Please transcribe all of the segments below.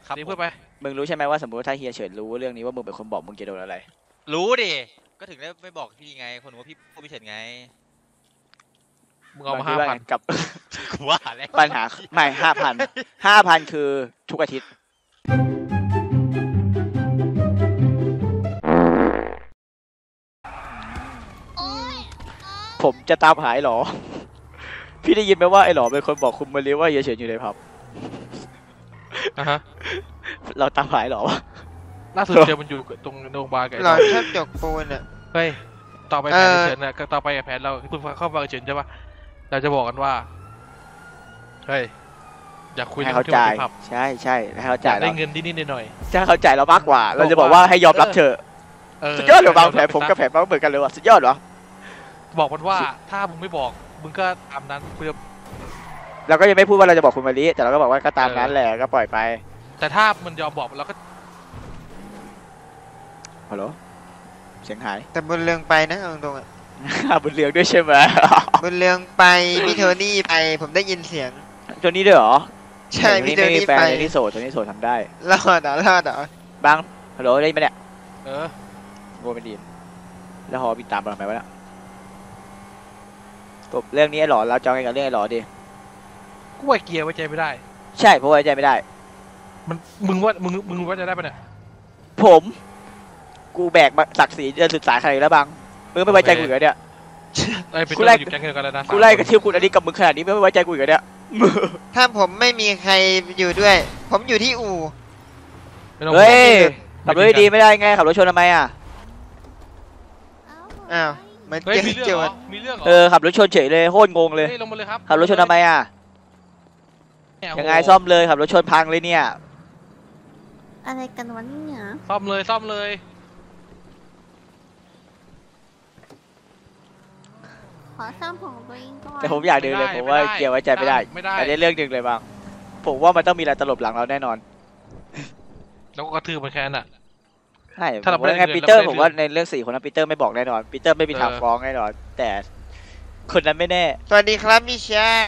นี่พูดไปมึงรู้ใช่ไหมว่าสมมติถ้าเฮียเฉินรู้เรื่องนี้ว่ามึงเป็นคนบอกมึงจะโดนอะไรรู้ดิก็ถึงได้ไม่บอกพี่ไงคนว่าพี่พูดไม่เฉยไงมึงเอามา5,000 กับว่าอะไรปัญหาไม่5,000คือทุกอาทิตย์ผมจะตามหาไอ้หรอพี่ได้ยินไหมว่าไอ้หรอเป็นคนบอกคุณมาเรียว่าเฮียเฉินอยู่ในผับเราตามหาไอ้หรอวะล่าสุดเจอมันอยู่ตรงโรงพยาบาลกันหลอนชอบจกปูนอ่ะเฮ้ยต่อไปแผนเฉินน่ะก็ต่อไปแผนเราคุณเข้าฟังเฉินใช่ปะเราจะบอกกันว่าเฮ้ยอยากคุยให้เขาจ่ายใช่ให้เขาจ่ายได้เงินนิดหน่อยถ้าเขาจ่ายเรามากกว่าเราจะบอกว่าให้ยอมรับเถอะสุดยอดหรือบางแผนผมกับแผนบางเหมือนกันเลยว่ะสุดยอดเหรอบอกมันว่าถ้ามึงไม่บอกมึงก็ตามนั้นเพื่อเราก็ยังไม่พูดว่าเราจะบอกคุณมาลิแต่เราก็บอกว่าก็ตามนั้นแหละก็ปล่อยไปแต่ถ้ามันยอมบอกเราก็ฮัลโหลเสียงหายแต่บนเรืองไปนะตรงๆอ่ะบนเรืองด้วยใช่ไหมบนเรืองไปพี่โทนี่ไปผมได้ยินเสียงโทนี่ด้วยเหรอใช่พี่โทนี่ไปโทนี่โสดทำได้รอดเหรอบางฮัลโหลได้ไหมเนี่ยโง่ไม่ดีแล้วฮอบินตามมาทำไมวะเนี่ยจบเรื่องนี้หรอเราจองกันกับเรื่องหรอดิกูไอเกียร์ไว้ใจไม่ได้ใช่เพราะไว้ใจไม่ได้มันมึงว่าจะได้ปะเนี่ยผมกูแบกศักดิ์ศรีจะศึกษาใครแล้วบางมึงไม่ไว้ใจกูเหรอเนี่ยกูไล่อยู่แก๊งเดียวกันแล้วนะกูไล่กระทืบคุณอันนี้กับมึงขนาดนี้ไม่ไว้ใจกูเหรอเนี่ยถ้าผมไม่มีใครอยู่ด้วยผมอยู่ที่อู่เฮ้ยขับรถดีไม่ได้ไงขับรถชนทำไมอ่ะอ้าวมันเจอมีเรื่องขับรถชนเฉยเลยโคตรงงเลยลงมาเลยครับขับรถชนทำไมอ่ะยังไงซ่อมเลยขับรถชนพังเลยเนี่ยอะไรกันวะเนี่ยซ่อมเลยขอซ่อมของตัวเองก่อนแต่ผมอยากดูเลยผมว่าเกี่ยวไว้ใจไม่ได้แต่ในเรื่องหนึ่งเลยบางผมว่ามันต้องมีอะไรตลบหลังเราแน่นอนแล้วก็กระทืบมันแค่นั้นอ่ะใช่ถ้าเราไม่ได้ปีเตอร์ผมว่าในเรื่อง4คนนั้นปีเตอร์ไม่บอกแน่นอนปีเตอร์ไม่มีทางฟ้องแน่นอนแต่คนนั้นไม่แน่สวัสดีครับพี่ชาย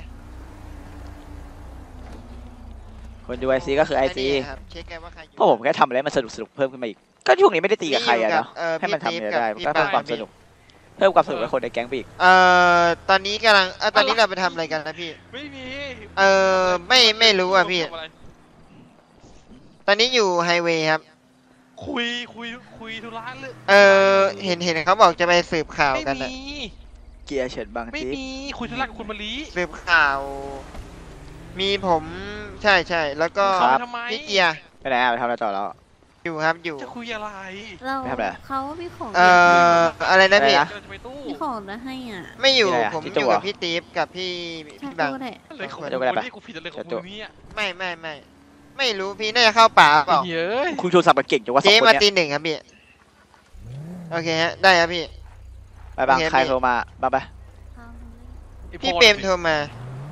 คนดูไอซีก็คือไอซีเพราะผมแค่ทำอะไรมันสนุกเพิ่มขึ้นมาอีกก็ช่วงนี้ไม่ได้ตีกับใครอะเนาะให้มันทำได้ก็เพิ่มความสนุกเพิ่มความสนุกให้คนในแก๊งไปอีกตอนนี้กำลังตอนนี้เราไปทำอะไรกันนะพี่ไม่มีไม่รู้อ่ะพี่ตอนนี้อยู่ไฮเวย์ครับคุยธุระเลยเห็นเขาบอกจะไปสืบข่าวกันนะเกียร์เฉิดบางทีไม่มีคุยธุระกับคุณมะลิสืบข่าวมีผมใช่แล้วก็พี่เกียร์ไปไหนไปทำอะไรต่อแล้วอยู่ครับอยู่จะคุยอะไรเราเขาพี่ของอะไรนะพี่พี่ของจะให้อ่ะไม่อยู่ผมอยู่กับพี่ติ๊บกับพี่บังอะไรของกูผิดอะไรของมึงเนี่ยไม่รู้พี่น่าจะเข้าป่าเปล่าคุณชูศัพท์เก่งจังวะเจ๊มาตี1ครับพี่โอเคฮะได้ครับพี่ไปบางใครโทรมาบ้างไปพี่เปรมโทรมา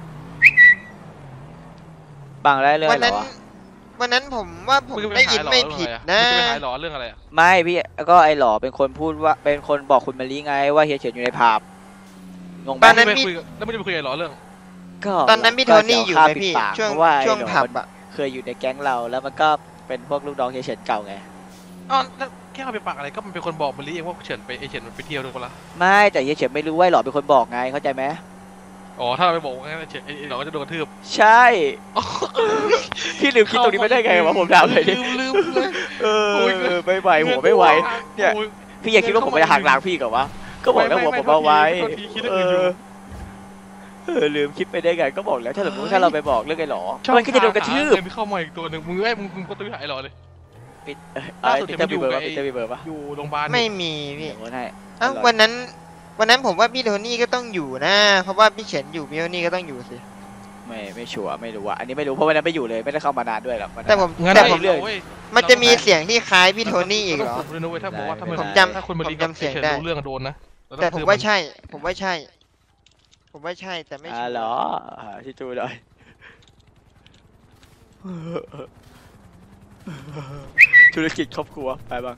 บางได้เรื่องอะไรวะวันนั้นผมว่าผมได้ยินไม่ผิดนะจะไปหาหล่อเรื่องอะไรไม่พี่ก็ไอหล่อเป็นคนพูดว่าเป็นคนบอกคุณมาลีไงว่าเฮียเฉินอยู่ในผับงงบ้านนั้นพี่แล้วไม่ได้ไปคุยกับหล่อเรื่องก็ตอนนั้นพี่โทนี่อยู่ไหมพี่ช่วงผับอะเคยอยู่ในแก๊งเราแล้วมันก็เป็นพวกลูกน้องเฮียเฉินเก่าไงอ๋อแค่เขาไปปากอะไรก็มันเป็นคนบอกมาลีเองว่าเฉินไปเฉินมันไปเที่ยวด้วยกันละไม่แต่เฮียเฉินไม่รู้ว่าหล่อเป็นคนบอกไงเข้าใจไหมอ๋อถ้าเราไปบอกงั้นเฉินหล่อก็จะโดนกระทืบใช่พี่ลืมคิดตรงนี้ไม่ได้ไงวะผมถามเลยลืมเลยไม่ไหวหัวไม่ไหวเนี่ยพี่อย่าคิดว่าผมจะหักหลังพี่กับวะก็บอกแล้วหัวผมเอาไว้ลืมคิดไปได้ไงก็บอกแล้วถ้าสมมติถ้าเราไปบอกเรื่องไอ้หรอมันก็จะโดนกระทืบเข้ามาอีกตัวหนึ่งมึงก็ต้องหายหรอเลยปิดปิดจะมีเบอร์ป่ะปิดจะมีเบอร์ป่ะอยู่โรงพยาบาลไม่มีพี่วันนั้นผมว่าพี่โทนี่ก็ต้องอยู่นะเพราะว่าพี่เฉินอยู่พี่โทนี่ก็ต้องอยู่สิไม่ชัวร์ไม่รู้อ่ะอันนี้ไม่รู้เพราะวันนั้นไม่อยู่เลยไม่ได้เข้ามานานด้วยหรอกแต่ผมเรื่องมันจะมีเสียงที่คล้ายพี่โทนี่อีกเหรอผมจำเสียงได้เรื่องโดนนะแต่ผมว่าใช่แต่ไม่ชัวร์เหรอที่จูเลยธุรกิจครอบครัวไปบ้าง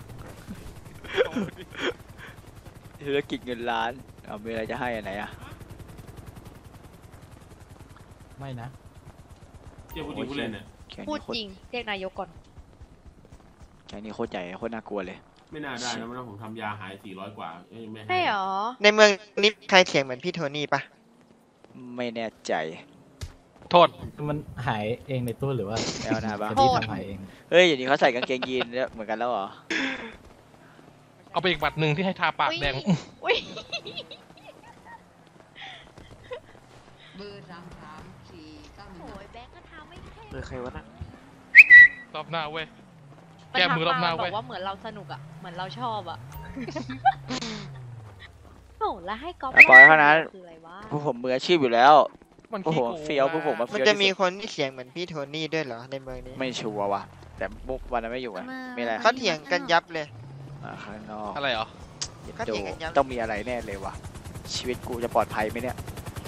ธุรกิจเงินล้านมีอะไรจะให้อันไหนอ่ะไม่นะเกี่ยวกับผู้เล่นเนี่ยแก๊งพูดนี้โคตจรริงเรียกนายกก่อนแก๊งนี้โคตรใหญ่โคตรน่ากลัวเลยไม่น่าได้นะมันผมทำยาหาย400 กว่าไม่ให้ใช่หรอในเมืองนี้ใครเถียงเหมือนพี่โทนี่ปะไม่แน่ใจโทษมันหายเองในตู้หรือว่าแอลนาบ้างคนที่ทำหายเองเฮ้ยอย่างนี้เขาใส่กางเกงยีนเหมือนกันแล้วเหรอเอาไปอีกบัตรหนึ่งที่ให้ทาปากแดงอุ้ยเบอร์334911 โอ้ยแบงค์ก็ทำไม่แค่ใครวะน่ะรอบหน้าเว้ยมันแก้มือรอบหน้าบเว้อย กว่าเหมือนเราสนุกอ่ะ เหมือนเราชอบอ่ะ โอ้แล้วให้ก๊อฟปล่อยเท่านั้นคืออะไรวะพวกผมมืออาชีพอยู่แล้วมันโอ้โหขี้โกงเฟี้ยวพวกผมมามันเฟี้ยวจะมีที่สุดคนที่เถียงเหมือนพี่โทนี่ด้วยเหรอในเมืองนี้ไม่ชัวร์ว่ะแต่บุ๊กวันนั้นไม่อยู่ไงมีอะไรเขาเถียงกันยับเลยข้างนอกอะไรเหรอเขาดูเถียงกันยับต้องมีอะไรแน่เลยว่ะชีวิตกูจะปลอดภัยไหมเนี่ย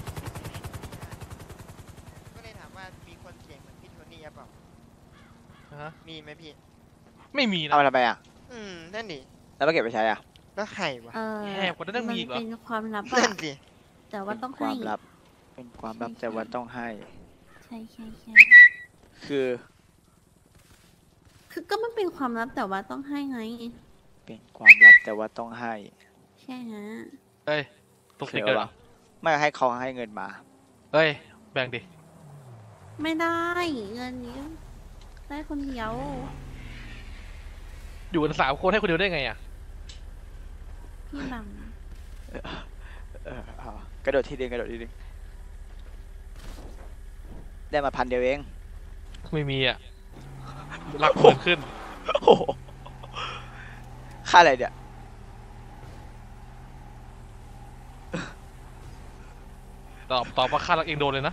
ก็เลยถามว่ามีคนเถียงเหมือนพี่โทนี่หรือเปล่าฮะมีไหมพี่ไม่มีนะเอามาทำไมอ่ะนั่นดิแล้วมาเก็บไปใช้อ่ะแล้วใครวะแหบกว่านั้นยังมีอีกเหรอเป็นความลับนั่อะนดิแต่ว่าต้องคให้วามลับ เป็นความลับแต่ว่าต้องให้ใช่ใช่ใช่คือคือก็มันเป็นความลับแต่ว่าต้องให้ไงเป็นความลับแต่ว่าต้องให้ใช่ฮะเฮ้ยตกติกเกอร์เหรอไม่ให้เขาให้เงินมาเฮ้ย แบ่งดิไม่ได้เงินนี้ได้คนเดียวอยู่กัน3 คนให้คนเดียวได้ไงอ่ะพี่บังเอากระโดดทีนึงกระโดดทีนึงได้มา1,000 เดียวเองไม่มีอ่ะหลักหมื่นขึ้นโอ้โหค่าอะไรเนี่ยตอบว่าค่ารักเองโดนเลยนะ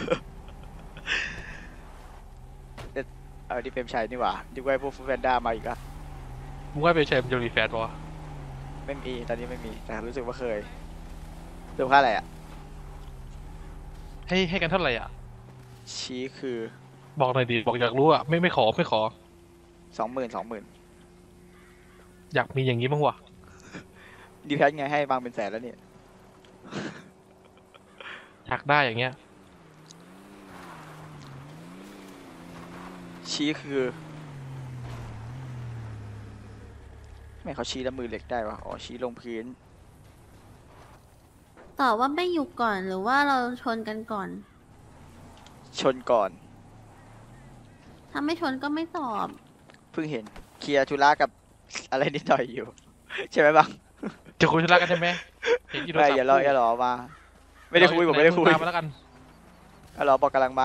เอาดิเฟมชัยนี่หว่าดิไว้พวกฟูแฟนด้ามาอีกอะมึงว่าเป็นแชมป์จะมีแฟนปะวะไม่มีตอนนี้ไม่มีแต่รู้สึกว่าเคยดูค่าอะไรอ่ะให้กันเท่าไหร่อ่ะชี้คือบอกหน่อยดิ บอกอยากรู้อ่ะ ไม่ขอ 20,000 อยากมีอย่างนี้บ้างวะดีแพทไงให้บางเป็นแสนแล้วเนี่ยอยากได้อย่างเงี้ยชี้คือไม่เขาชี้แล้วมือเหล็กได้วะอ๋อชี้ลงพื้นตอบว่าไม่อยู่ก่อนหรือว่าเราชนกันก่อนชนก่อนถ้าไม่ชนก็ไม่ตอบเพิ่งเห็นเคลียร์ธุระกับอะไรนิดหน่อยอยู่ ใช่ไหมบังจะคุยธุระกันใช่ไหมเห็นอยู่โทรไม่ศัพท์อย่ารอมา ไม่ได้คุยผมไม่ได้คุยตามมาแล้วกันอย่ารอบอกกำลังมา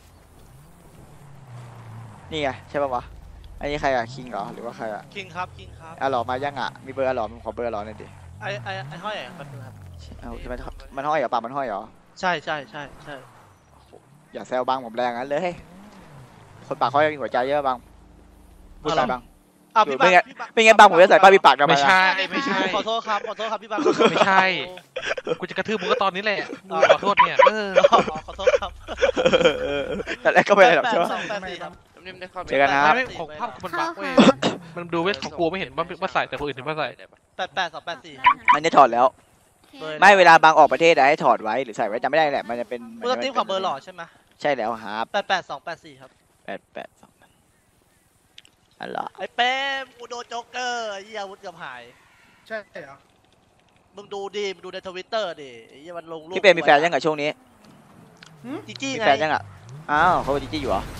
นี่ไงใช่ป่าวะอันนี้ใครอะคิงเหรอหรือว่าใครอะคิงครับคิงครับอะหลอมายังอะมีเบอร์อะหลอผมขอเบอร์อะหลอหน่อยดิไอห้อยอ่ะมันครับเอามันห้อยเหรอปากมันห้อยเหรอใช่อย่าแซวบังผมแรงงั้นเลย คนปากห้อยมีหัวใจเยอะบังพูดไปบังพี่ไม่บังงั้นไม่งั้นบังผมจะใส่ป้ายปิดปากทำไมไม่ล่ะใช่ไม่ใช่ขอโทษครับพี่บังไม่ใช่ กูจะกระทืบมึงก็ตอนนี้แหละมึงขอโทษเนี่ยขอโทษครับแต่แรกก็ไม่ได้หรอกใช่ปะ 88284ครับเจอกันนะครับไม่ของภาพมันบักเว้ยค่ะมันดูเว้ยของกูไม่เห็นว่าใส่แต่คนอื่นเห็นว่าใส่ 88284 มันจะถอดแล้ว ไม่เวลาบางออกประเทศอะให้ถอดไว้หรือใส่ไว้จำไม่ได้แหละมันจะเป็นเบอร์ติ๊บของเบอร์หล่อใช่ไหมใช่แล้วครับ 88284ครับ 882อันละไอ้เป้มกูโดนโจ๊กเกอร์ไอ้เหี้ยอาวุธเกือบหายใช่เหรอมึงดูในทวิตเตอร์ดิไอ้เหี้ยมันลงรูปพี่เป็นมีแฟนยังกับช่วงนี้จีจี้มีไงแฟนยังอะอ้าวเขาจีจี้อยู่เหรอ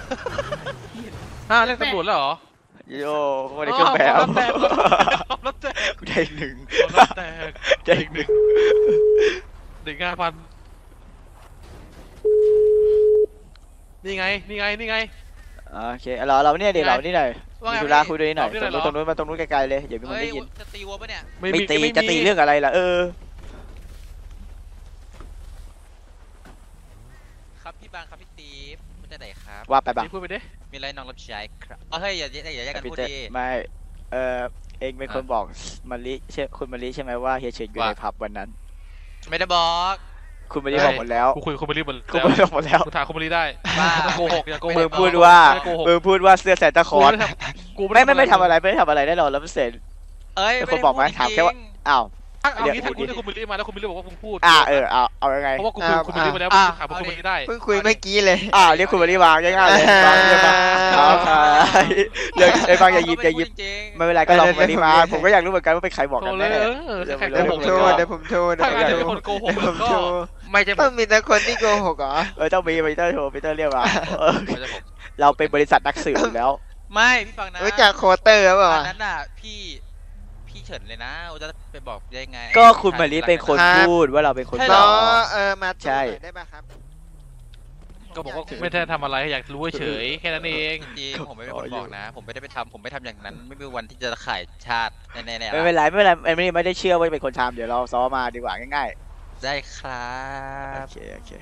เรียกตำรวจแล้วเหรอโย่เขาไม่ได้เครื่องแบบรถแตกกูได้หนึ่งรถแตกได้อีกหนึ่งเด็ก5,000นี่ไงโอเคเราเนี่ยเดี๋ยวเรานี่หน่อยว่าไงมีธุระคุยด้วยหน่อยเรานี่หน่อยตรงนู้นมาตรงนู้นไกลๆเลยอย่ามีคนได้ยินจะตีวัวปะเนี่ยไม่ตีจะตีเรื่องอะไรล่ะครับพี่บางครับพี่ตีฟมันจะไหนครับว่าไปบ้างพูดไปดิมีอะไรน้องรับใช้ครับเฮ้ยอย่าแยกกันพี่พูดเต้ดีไม่เองเป็นคนบอกมาริใช่คุณมาริใช่ไหมว่าเฮียเฉินอยู่ในผับวันนั้นไม่ได้บอกคุณมาริบอกหมดแล้วกูคุยกับคอมเมดี้หมดคุณมาริบอกหมดแล้วกูถามคอมเมดี้ได้บ้าอย่าโกหกอย่าโกหมึกงพูดว่าไม่โกหกมึงพูดว่าเสื้อแซนตาคลอร์สกูไม่ทำอะไรแน่นอน100% เอ้ยเป็นคนบอกไหมถามแค่ว่า อ้าวเอางี้ถ้าคุณได้คุณมิลลี่มาแล้วคุณมิลลี่บอกว่าคุณพูดเอายังไงเพราะว่ากูคุยคุณมิลลี่มาแล้วถามคุณมิลลี่ได้เพิ่งคุยเมื่อกี้เลยเรียกคุณมารีบางง่ายๆเลยบางเรียกบางเรื่องไอ้บางอย่าหยิบไม่เป็นไรก็ลองมารีมาผมก็อยากรู้เหมือนกันว่าเป็นใครบอกกันแน่เดี๋ยวผมโทรเดี๋ยวผมโทรถ้าอาจจะเป็นคนโกหกก็ไม่ใช่ผต้อมงมีแต่คนที่โกหกเหรอต้องมีปีเตอร์โทรปีเตอร์เรียกมาไม่ใช่ผมเราเป็นบริษัทนักสืบอยู่แล้วไม่พี่ฟังนะรู้จักโคเตอร์หรือเปล่าอันนั้นน่ะพี่เฉินเลยนะโอจะไปบอกได้ไงก็คุณมารีเป็นคนพูดว่าเราเป็นคนเนาบอกมาใช่ได้ป่ะครับก็บอกว่าไม่ได้ทำอะไรอยากรู้เฉยแค่นั้นเองจริงผมไม่เป็นคนบอกนะ ผมไม่ได้ไปทำผมไม่ทำอย่างนั้น ไม่มีวันที่จะขายชาติแน่ๆไม่เป็นไรไม่ได้เชื่อว่าเป็นคนทำเดี๋ยวเราซ้อมมาดีกว่าง่ายได้ครัๆบโอเค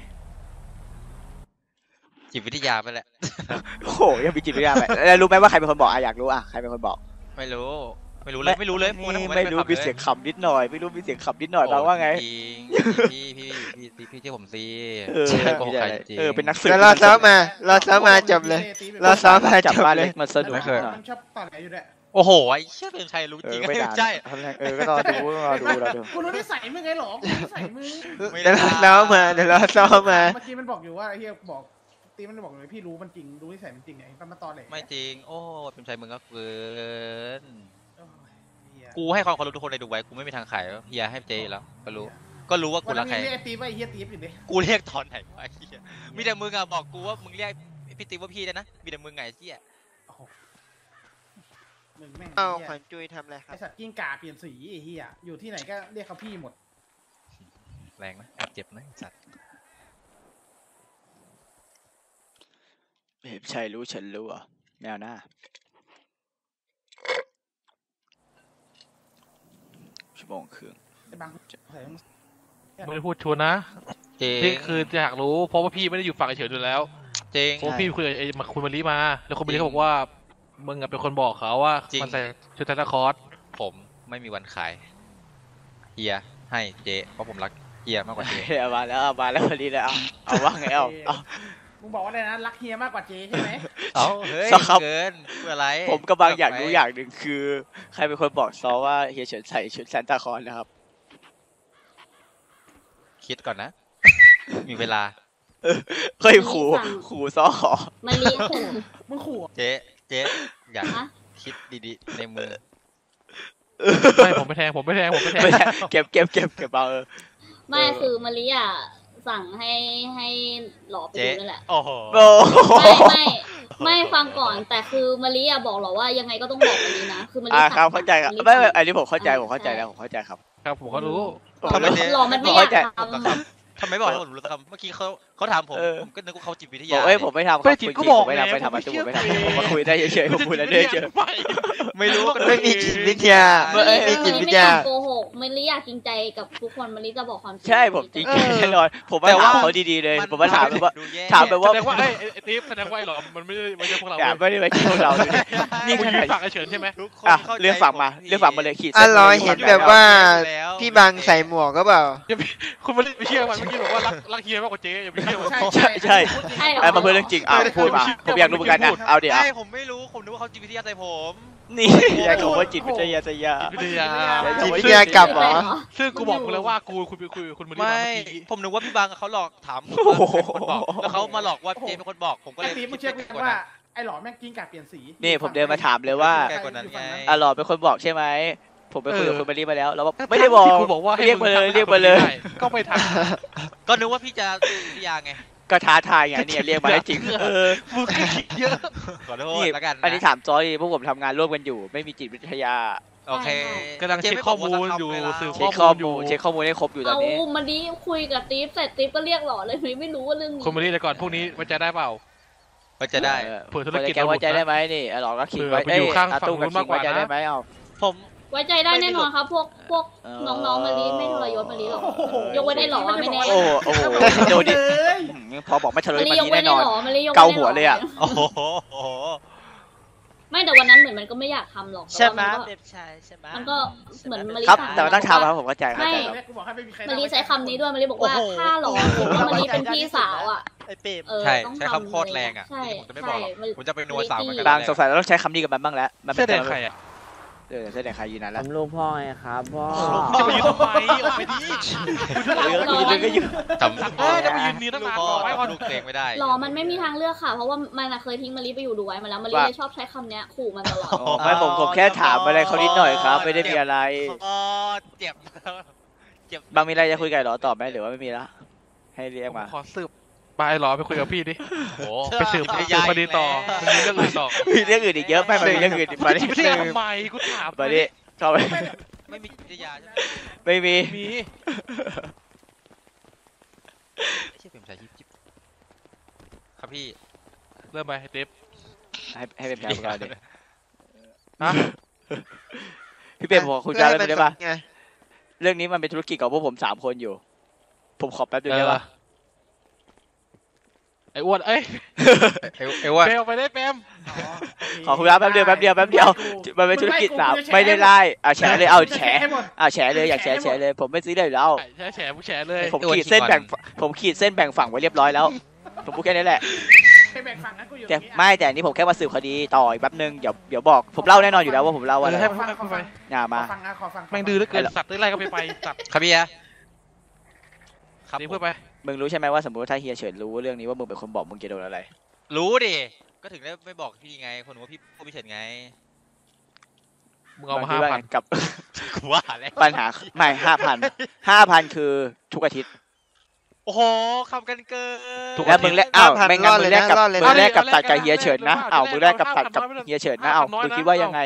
จิตวิทยาไปแหละโอ้โหยังมีจิตวิทยาไปแล้วรู้ไหมว่าใครเป็นคนบอกอยากรู้ใครเป็นคนบอกไม่รู้เลยไม่รู้เลยไม่รู้มีเสียงขำนิดหน่อยไม่รู้มีเสียงขำนิดหน่อยบางว่าไงพี่ที่ผมซีโกหกใครเป็นนักสืบแล้วเราซ้อมมาจบเลย เราซ้อมมาจจับบ บ้านเลเล็ยกมาสนุกมันชอบต่อแหลอยู่ด้วยโอ้โหไอ้เชี่ยเป็นชัยรู้จริงไม่ไม่ใช่ก็ต้องดูเราดูกูรู้นิสัยมึงไงหรอกูรู้นิสัยมึงเดี๋ยวเราซ้อมมาเดี๋ยวเราซ้อมมาเมื่อกี้มันบอกอยู่ว่าไอ้เฮียบอกตีมันบอกเลยพี่รู้มันจริงรู้นิสัยมันจริงไงมันมาตอแหลไม่จริงโอ้เป็นชัยมึงก็เกินโอ้ยเหี้ยกูให้ความเคารพทุกคนในดูไว้กูไม่มีทางขายเฮียให้เจแล้วก็รู้ว่ากูวันรันั้กนใครมีเรียกไอ้ตีว่าไอ้เฮียตีฟอยู่ดิกูเรียกตอนไหนวะไอ้เหี้ยมีแต่มึงอะบอกกูว่ามึงเรียกพี่ติ๊กว่าพี่ได้นะมีแต่มึงไงไอ้เหี้ยโอ้โหมึงแม่งเอาเหี้ยขวัญจุยทำอะไรคไอรับสัตว์กิ้งก่าเปลี่ยนสีไอ้เฮียอยู่ที่ไหนก็เรียกเขาพี่หมดแรงนะแอบเจ็บนะไอ้สัตว์ใช่รู้ฉันรู้แนวหน้าชั่วโมงครึ่งไอ้บางใส่ต้องไม่ได้พูดชวนนะจริงนี่คืออยากรู้เพราะว่าพี่ไม่ได้อยู่ฝั่งเฉยอยู่แล้วจริงเพราะพี่คุยกับคุณมารีมาแล้วคุณมารีเขาบอกว่ามึงเป็นคนบอกเขาว่ามันใส่ชุดซานตาคลอสผมไม่มีวันขายเฮียให้เจเพราะผมรักเฮียมากกว่าเจเอามาแล้ววันนี้เลยเอาว่าไงเอามึงบอกว่าอะไรนะรักเฮียมากกว่าเจใช่ไหมเอาเฮ้ยเกินเพื่ออะไรผมกำลังอยากรู้อย่างหนึ่งคือ ใครเป็นคนบอกซอว่าเฮียเฉินใส่ชุดซานตาคลอสนะครับคิดก่อนนะ มีเวลาเฮ้ยขู่ซอขอมารีขู่มึงขู่เจอยากคิดดีๆในมือไม่ผมไม่แทงไม่ใช่เก็บเอาไม่คือมารีอ่ะสั่งให้หลอไปดูนั่นแหละโอ้โหไม่ฟังก่อนแต่คือมารีอ่ะบอกหรอว่ายังไงก็ต้องบอกมารีนะคือมารีครับเข้าใจครับไม่อันนี้ผมเข้าใจแล้วผมเข้าใจครับครับผมก็รู้หลอมันไม่อยากทำทำไมบอกให้ผมรู้คำเมื่อกี้เขาถามผมก็นึกว่าเขาจิตวิทยาผมไม่ทำครับผมไม่ทำผมมาคุยได้เฉยๆผมคุยได้เฉยไม่รู้ไม่มีจิตวิทยาไม่จิตวิทยาโกหกมารีอยากจริงใจกับทุกคนมารีจะบอกความจริงใช่ผมจริงแน่นอนผมมาถามเขาดีๆเลยผมมาถามแบบว่าแสดงว่าไอ้ติ๊บแสดงว่าไอ้หรอมันไม่ใช่พวกเราไม่ได้ไปคิดพวกเรานี่คือฝั่งไอ้เฉินใช่ไหมเรื่องฝั่งมาเลยขีดรอเห็นแบบว่าพี่บางใส่หมวกก็เปล่าคุณไม่ได้ไปเชื่อมันเมื่อกี้บอกว่ารักเฮียมากกว่าเจ๊อย่าไปเชื่อมันใช่ไอ้มาเพื่อเรื่องจริงพูดมาผมอยากรู้เหมือนกันนะเอาเดี๋ยวใช่ผมไม่รู้ผมนึกว่าเขาจิตวิทยาใส่ผมนี่อยากรู้ว่าจิตวิทยาวิทยาจิตวิทยากลับเหรอซึ่งกูบอกมึงแล้วว่ากูคุยคุณมารีไม่เมื่อกี้ผมนึกว่าพี่บางเขาหลอกถามผมว่าเป็นคนบอกแล้วเขามาหลอกว่าเจเป็นคนบอกผมก็เลไอ้ยตีฟมึงเชื่อกูว่าไอ้หลอแม่งกิ้งก่าเปลี่ยนสีนี่ผมเดินมาถามเลยว่า หล่อเป็นคนบอกใช่ไหมผมไปคุยกับคุณมารีมาแล้วแล้วไม่ได้บอกกูบอกว่าเรียกมาเลยก็ไม่ทันก็นึกว่าพี่จะวิทยาไงก็ท้าทายไงเนี่ยเรียกมาได้จริงมึงคิดเยอะขอโทษนี่แล้วกันอันนี้ถามจอยพวกผมทำงานร่วมกันอยู่ ไม่มีจิตวิทยาโอเคกำลังเช็คข้อมูลอยู่สื่อเช็คข้อมูลให้ครบอยู่ตอนเอานี้มารีคุยกับติ๊บเสร็จติ๊บก็เรียกหลอเลยไม่รู้ว่าเรื่องนี้คุณมารีแต่ก่อนพวกนี้ไว้ใจได้เปล่ามันจะได้เผื่อธุรกิจแกไว้ใจได้ไหมนี่หลอกก็คิดไว้ตู้กับคิดไว้ใจได้ไหมเอาผมไว้ใจได้แน่นอนครับพวกน้องๆมารีไม่ทรยศมารีหรอกยกไว้ได้หลอไม่แน่โอ้โหดูดิพอบอกไม่ทะเลมารีมันยกนี้ไว้แน่ได้นอนหรอมารียกเกาหัวเลยอ่ะโอ้โหไม่แต่วันนั้นเหมือนมันก็ไม่อยากทำหรอกใช่ไหมมันก็เหมือนมารีครับแต่มันต้องทำครับผมเข้าใจกูบอกให้ไม่มีใครมารีใช้คำนี้ด้วยมารีบอกว่าถ้าหลอว่ามารีเป็นพี่สาวอ่ะใช่ใช้คำโคตรแรงอ่ะใช่ผมจะไม่บอกหรอกผมจะไปนัวสาวมันบางสงสัยเราต้องใช้คำนี้กับมันบ้างแล้วมันเสื้อแดงใครอ่ะแสดงใครยืนนั่นผแล้วมลูกพ่อไงครับพ่อจะไปยืนทำไมออกไปดิก็ยืนจำจะไปยืนนี่ตั้งลูกนานพ่อรอไว้ก่อนลูกเองไม่ได้หรอมันไม่มีทางเลือกค่ะ เพราะว่ามันเคยทิ้งมะลิไปอยู่ดูไว้มาแล้วมะลิเลยชอบใช้คำเนี้ยขู่มันตลอดไม่ผมแค่ถามอะไรเขานิดหน่อยครับ ไม่ได้มีอะไรเจ็บบางมีอะไรจะคุยกันหรอตอบไหมหรือว่าไม่มีละให้เรียกมาขอสืบไปหรอไปคุยกับพี่ดิโอ้ไปสืบประเด็นต่อมันมีเรื่องอื่นต่อมีเรื่องอื่นอีกเยอะไม่มีเรื่องอื่นอีกมาดิไม่ได้ทำไมกูถามมาดิเข้าไปไม่มีจิตวิทยาใช่ไหมไม่มีมีไม่ใช่เป็นภาษายิบครับพี่เริ่มไปเดฟให้เป็นแผนของเราดิฮะพี่เป็นบอกคุณจะอะไรได้ปะไงเรื่องนี้มันเป็นธุรกิจของพวกผม3 คนอยู่ ผมขอแป๊บนึงได้ปะไอ้อ้วนเอ้ยไอ้ว่าเปลไปได้แปมขอคุณรับแป๊บเดียวมันเป็นธุรกิจ3ไม่ได้ไล่แฉเลยเอาแฉให้หมดแฉเลยอยากแฉเลย ผมไม่ซื้อได้อยู่แล้วแฉผู้แฉเลยผมขีดเส้นแบ่งฝั่งไว้เรียบร้อยแล้ว ผมพูดแค่นี้แหละให้แบ่งฝั่งนะกูอยู่แต่ไม่แต่อันนี้ผมแค่มาสืบคดีต่ออีกแป๊บนึงเดี๋ยวบอกผมเล่าแน่นอนอยู่แล้วว่าผมเล่าอะไรให้ขอฟังไปมาขอฟังแม่งดื้อเหลือเกินสัตว์ได้ไล่ก็ไปสัตว์ครับพี่อะครับนี่เพื่อไปมึงรู้ใช่ไหมว่าสมมติถ้าเฮียเฉินรู้เรื่องนี้ว่ามึงเป็นคนบอกมึงจะโดนอะไรรู้ดิก็ถึงได้ไม่บอกพี่ไงคนว่าพี่พูดไม่เฉยไงมึงเอามากับกูว่าแล้วปัญหาไม่5,000คือทุกอาทิตย์โอ้โหคำกันเกินแล้วมึงแลกไม่งั้นมึงแลกกับตัดกับเฮียเฉินนะมึงแลกกับตัดกับเฮียเฉินนะมึงคิดว่ายังไง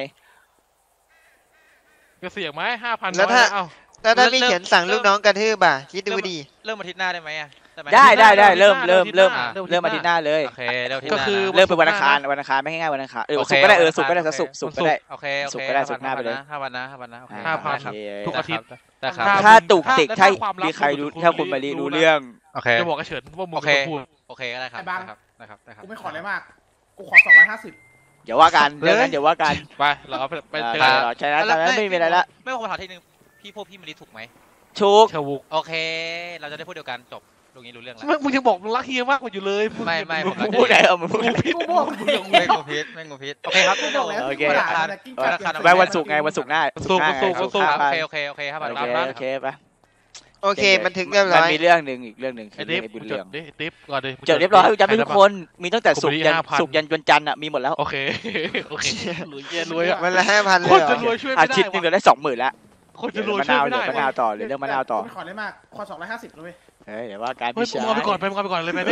ก็เสี่ยงไหม5,000 แล้วถ้าพี่เขียนสั่งลูกน้องกระทืบอ่ะคิดดูดิเริ่มอาทิตย์หน้าได้ไหมอะไหมได้เริ่มอาทิตย์หน้าเลยโอเคเริ่มอาทิตย์หก็น้าคือเริ่มเป็นวันอังคารไม่ง่ายวันอังคารศุกร์ก็ได้ศุกร์ก็ได้ศุกร์ก็ได้โอเคศุกร์ก็ได้ศุกร์หน้าไปเลย 5 วันนะโอเคทุกอาทิตย์ได้ครับถ้าตุกติกถ้ามีใครรู้ถ้าคุณมารีรู้เรื่องโอเคจะบอกกับเฉินว่ามึงพูดโอเคก็ได้ครับได้ครับกูไม่ขออะไรมาก กูขอ250 เดี๋ยวว่ากันเรื่องนั้นเดี๋ยวว่ากันไปเราเอาไปเจอใช่แล้วตอนนั้นไม่มีอะไรละไม่ขอถามทีนึงพี่มารีถูกไหมชุกชาวุกโอเค เราจะได้พูดเดียวกันจบตรงนี้รู้เรื่องแล้วมึงยังบอกมึงรักเฮียมากกว่าอยู่เลยไม่ผมพูดไหนมึงพูดกูบอกไม่งูพิษโอเคครับกูบอกแล้วโอเคไว้วันศุกร์ไงวันศุกร์หน้าโอเคครับโอเคไปโอเคมันถึงเรียบร้มันอยมีเรื่องหนึ่งอีกเรื่องหนึ่งคืไอ้อดิเรื่องฟไอ้บุญจเรื่ดองดิฟก่อนเลยจดเรียบร้อยจำได้ทุกคนมีตั้งแต่ศุกร์ยันวันจันทร์มีหมดแล้วโอเครวยเย็นรวยอ่ะวันละ5,000เลคนยเหรจะอรวยช่วยอาไม่ได้ทิตย์นึงเราได้20,000แล้วคนจะรวยช่วยไม่ได้มะนาวต่อหรือเรื่องมะนาวต่อไม่ขออะไรมาก ขอ250เลยเดี๋ยวว่าการเฮ้ยพิมึจาง รเอาไปก่อนณามึงเอาไปก่อนเลยไหม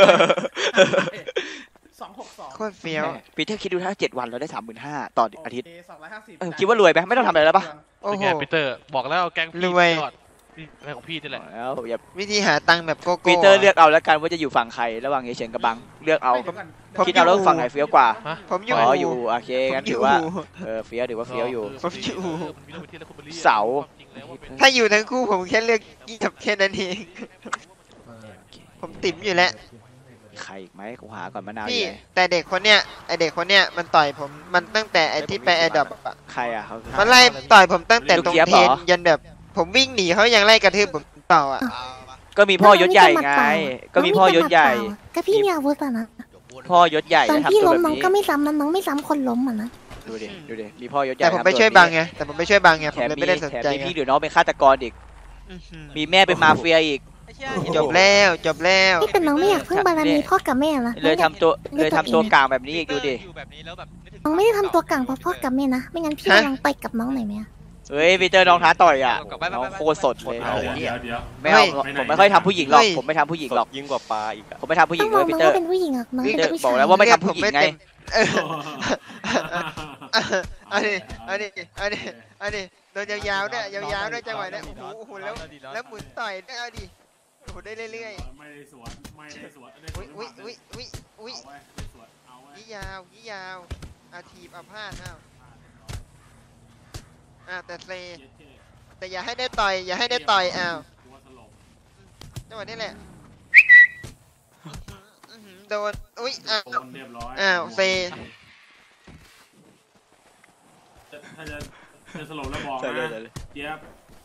262 โคตรเฟี้ยวปีเตอร์คิดดูถ้า7 วันเราได้35,000ต่ออาทิตย์ 250 คิดว่ารวยไหมไม่ต้องทำอะไรแล้วปะโอ้เป็นโหไงปีเตอร์บอกแล้วแกงพี่รวยยอดนี่อะไรของพี่นี่แหละแล้วอย่าวิธีหาตังค์แบบโกโก้ปีเตอร์เลือกเอาแล้วกันว่าจะอยู่ฝั่งใครระหว่างเฮียเฉินกับบังเลือกเอาคิดเอาแล้วฝั่งไหนเฟี้ยวกว่าผมอยู่อยู่โอเคงั้นถือว่าเฟี้ยวถือว่าเฟี้ยวอยู่ เสาถ้าอยู่ทั้งคู่ผมแค่เลือกยี่กับแค่นั้นเองผมติ๋มอยู่แล้วใครอีกไหมกูหาก่อนมะนาวพี่อยู่ไหนแต่เด็กคนเนี้ยมันต่อยผมมันตั้งแต่ไอที่ไปแอร์ดรอปใครอ่ะเขามันไล่ต่อยผมตั้งแต่ตรงลูกเจี๊ยบเทเหรนอยันแบบผมวิ่งหนีเขายังไล่กระทืบผมต่ออ่ะก็มีพ่อยศใหญ่ไง ก็มีพ่อยศใหญ่ก็พี่มีอาวุธอะนะพ่อยศใหญ่ตอนนะพี่ทำตัวล้มแบบน้องนี้ก็ไม่ซ้ำนะน้องไม่ซ้ำคนล้มอะนะดูดิมีพ่อยศใหญ่แต่ผมไปช่วยบางไงแต่ผมไปช่วยบางไงผมเลยไม่ได้สนใจแถมมีไงพี่หรือน้องเป็นฆาตกรอีก มีแม่เป็นมาเฟียอีกจบแล้วจบแล้วพี่เป็นน้องไม่อยากพึ่งบารมีพ่อกับแม่นะเลยทำตัวกลางแบบนี้อีกดูดิน้องไม่ได้ทำตัวกลางเพราะพ่อกับแม่นะไม่งั้นพี่ลองไปกับน้องหน่อยไหมเฮ้ยปีเตอร์น้องท้าต่อยอ่ะน้องโคตรสดเลยเดี๋ยวไม่เอาผมไม่ค่อยทำผู้หญิงหรอกผมไม่ทำผู้หญิงหรอกยิ่งกว่าปลาอีกอะผมไม่ทำผู้หญิต้งองมเลองยปีน้องเตอร์ว่าเป็นผู้หญิงอะน้องเป็นผู้บอชาก ยแล้วว่าไม่ทำผู้หญิงไงอันนี้โดนยาวๆด้วยยาวๆด้วยจังหวะนี้โอ้โหแล้วหมุนต่อยได้เอาดิโอ้โหได้เรื่อยไม่ได้สวนๆอุ้ยยี่ยาวอาทีบอาพาธแต่เซแต่อย่าให้ได้ต่อยอ้าวจังหวะนี้แหละโดนอุ้ยอ้าวเซถ้าจะสลบแล้วบอกนะเจี๊ยบ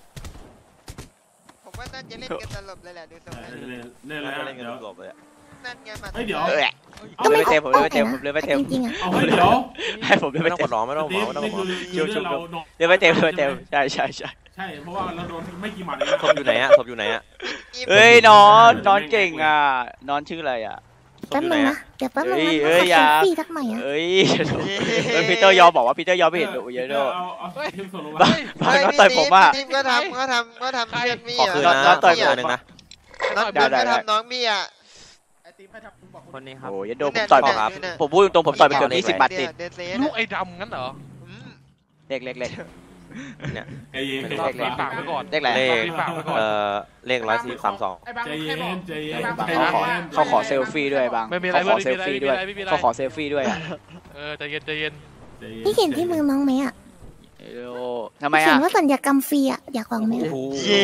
ผมว่าน่าจะเล่นกันตลบเลยแหละดูทรงนั้นเล่นเลยเดี๋ยวนั่นไงมาเฮ้ยเดี๋ยวก็ไม่เต็มผมอเลอย กเต็มนะผมเลยไม่เต็มจริงๆอ่ะเอาเฮ้ยเดี๋ยวให้ผมเลยไม่ไม่ต้องเต็กมดร้องไม่ต้องร้องไม่ต้องนี่ร้องคือเรื่องเราเลยไม่เต็มเลยไม่เต็มใช่ใช่เพราะว่าเราโดนไม่กี่หมัดเองศพอยู่ไหนอะศพอยู่ไหนอะเอ้ยน้องเก่งอ่ะน้องชื่ออะไรอ่ะแป๊บนึงนะเดี๋ยวแป๊บนึงนะเอ้ยขออย่าเซลฟี่สักหน่อยอ่ะเอ้ยพีเตอร์ยอมบอกว่าพีเตอร์ยอมไม่เห็นดูเยอะด้วยเอาเทมโซโลบ้าบ้าก็ต่อยผมอ่ะทีมก็ทำเพื่อนมี่ขออ่ะคืนน้องต่อยนะนึงนะน้องเพื่อนก็ทำน้องมี่อ่ะไอตีมให้ทำมึงบอกคนนี้ครับโอ้ยโดนผมต่อยผมพูดตรงผมต่อยไปเกือบ20 หมัดติดลูกไอ้ดำงั้นเหรอเล็กไอ้เย็นรอปีปากไปก่อนเล็กแหละเลขปีปากไปก่อนเลข132 ไอ้บางใจใครเย็บอกนใจเย็นเขาขอเซลฟี่ด้วยบางไม่มีอะไรเขาขอเซลฟี่ด้วยไม่มีอะไรเขาขอเซลฟี่ด้วยอ่ะใจเย็นใจเย็นพี่เห็นที่มือน้องไหมอ่ะทำไมเขียอ่ะนว่าสัญญากรรมฟรีอ่ะอยากลองไหมโอ้โห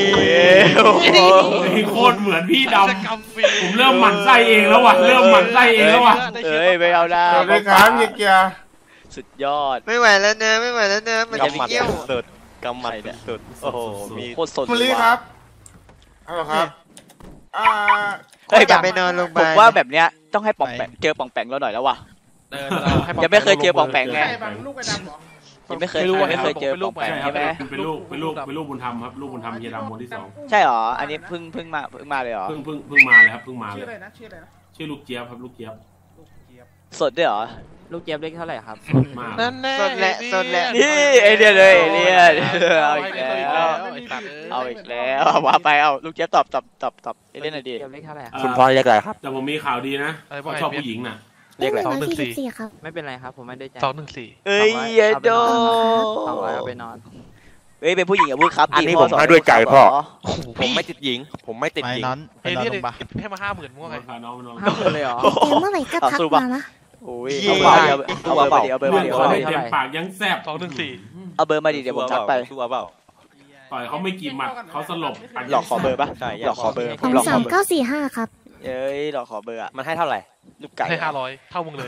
โคตรเหมือนพี่ดำผมเริ่มหมั่นไส้เองแล้วว่ะเริ่มหมั่นไส้เองแล้วว่ะเอ้ยไม่เอาได้สวัสดีครับเกียร์สุดยอดไม่ไหวแล้วเนอะไม่ไหวแล้วเนอะมันจะกำหมัดเกี่ยวสุดกำหมัดสุดโอ้โหมีโคตรสดมะลิครับฮัลโหลครับเฮ้ยจะไปนอนโรงพยาผบาม ลว่าแบบเนี้ยต้องให้ปองแปงเจอปองแปงเราหน่อยแล้วว่ะ ยังไม่เคยเจอปองแปงไงใช่บางลูกไอ้ดำเหรอยังไม่เคยเจอปองแปงใช่ครัใช่บไหมเป็นลูกบุญธรรมครับลูกบุญธรรมเฮียดำคนที่2 ใช่หรออันนี้เพิ่งมาเลยหรอเพิ่งมาเลยครับเพิ่งมาเลชื่อย อะไรนะชื่ออะไรนะชื่อลูกเจี๊ยบครับลูกเจี๊ยบลูกเกียร์สดด้วยหรอลูกเจี๊ยบเลขเท่าไหร่ครับมากนั่นแน่สดแหละสดแหละนี่ไอเดียเลยเนี่ยเอาอีกแล้วเอาอีกแล้วว่าไปเอาลูกเจี๊ยบตอบเล่นหน่อยดิเจี๊ยบเลขเท่าไหร่ครับคุณพ่อเรียกอะไรครับแต่ผมมีข่าวดีนะเขาชอบผู้หญิงน่ะเรียกอะไร 144ครับไม่เป็นไรครับผมไม่ได้ใจ 214 เอ้ยโด 200เอาไปนอนเอ้ยเป็นผู้หญิงอย่าพูดครับอันนี้พ่ผมให้ด้วยใจพ่อเหรผมไม่ติดหญิงผมไม่ติดหญิงเอเลี่ยนให้มา50,000มั่วไงพาน้องไปนอน 50,000เลยเหรอเกมเมื่อไหร่ก็ทักมานะโอ้ยเอาเบอร์มาดิเอาเบอร์มาดิเขาได้เต็มปากยังแซ่บ 214 เอาเบอร์มาดิเดี๋ยวผมทักไปชัวร์เปล่าต่อยเขาไม่กี่หมัดเขาสลบหลอกขอเบอร์ปะใช่หลอกขอเบอร์ของหลอกขอเบอร์ 3945ครับเอ้ยหลอกขอเบอร์อะมันให้เท่าไหร่ลูกไก่ให้500เท่ามึงเลย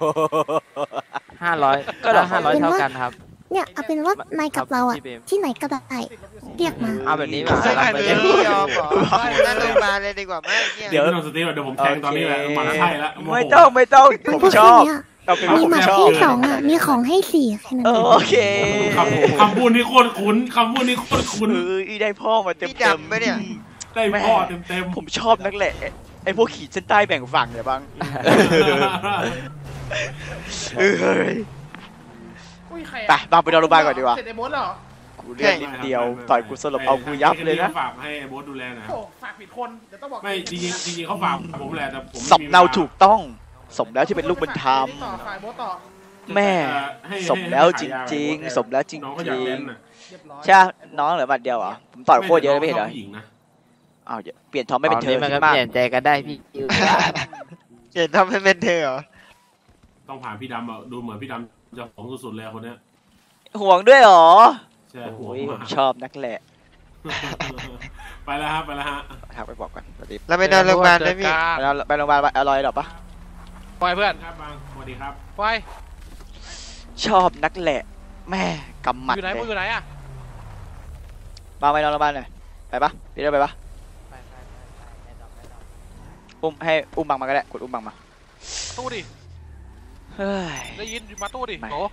500ก็ได้500เท่ากันครับเนี่ยเอาเป็นว่านายกับเราอ่ะที่ไหนก็ได้เรียกมาเอาแบบนี้มาได้เลยพี่ยอมเหรอนั่นโรงพยาบาลเลยดีกว่าไหมเนี่ยเดี๋ยวพี่นอนสติเดี๋ยวผมแทงตอนนี้แหละมาใช่แล้วไม่ต้องผมชอบเอาเป็นมีผมหมัดชอบที่2อ่ะมีของให้4แค่นั้นเองโอเคคำพูดนี้โคตรคุ้นคำพูดนี้โคตรคุ้นได้พ่อมาเต็มพี่ดำไหมเนี่ยได้พ่อเต็มผมชอบนักแหละไอ้พวกขีดเส้นใต้แบ่งฝั่งเนี่ยบ้างเฮ้ยอุ้ยใครไปบางไปนอนโรงพยาบาลก่อนดีกว่าเสร็จไอ้โบ๊ทเหรอกูเล่นนิดเดียวต่อยกูสลบเอากูยับเลยนะฝากให้โบ๊ทดูแลหน่อยโอ้ฝากผิดคนเดี๋ยวต้องบอกไม่จริงเขาฝากผมแหละแต่ผมสำเนาถูกต้องสมแล้วที่เป็นลูกบุญธรรมต่อฝ่ายโบ๊ทต่อแม่สมแล้วจริงๆสมแล้วจริงน้องก็อยากเล่นน่ะเรียบร้อยๆใช่น้องเหลือบัตรเดียวเหรอผมต่อยโคตรเยอะเลยไม่เห็นเหรอผู้หญิงนะอ้าวเปลี่ยนทอมไม่เป็นเธอมันคิก็ดมากเปลี่ยนใจก็ได้พี่เห็นทำให้เป็นเธอเหรอต้องผ่านพี่ดำอ่ะดูเหมือนพี่ดำจะของสุดๆเลยคนเนี้ยห่วงด้วยเหรอใช่หัวโอ้ยผมามชอบนักแหละไปแล้วฮะไปแล้วฮะทักไปบอกกันสวัสดีเราไปนอนโรงพยาบาลไหมพี่ไปโรงพยาบาลอร่อยหรอปะไปเพื่อนครับบางสวัสดีครับไปชอบนักแหละแม่กำหมัดอยู่ไหนเลมึงอยู่ไหนอ่ะมาไปนอนโรงพยาบาลหน่อยไปปะพี่เดินไปปะให้อุ้มบังมาก็ได้กดอุ้มบังมาตู้ดิเฮ้ยได้ยินมาตู้ดิไม่โห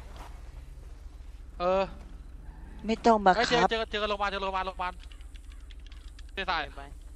ไม่ต้องมาเจครับอกันโรงพยาบาลเจอโรงพยาบาลเจอสาย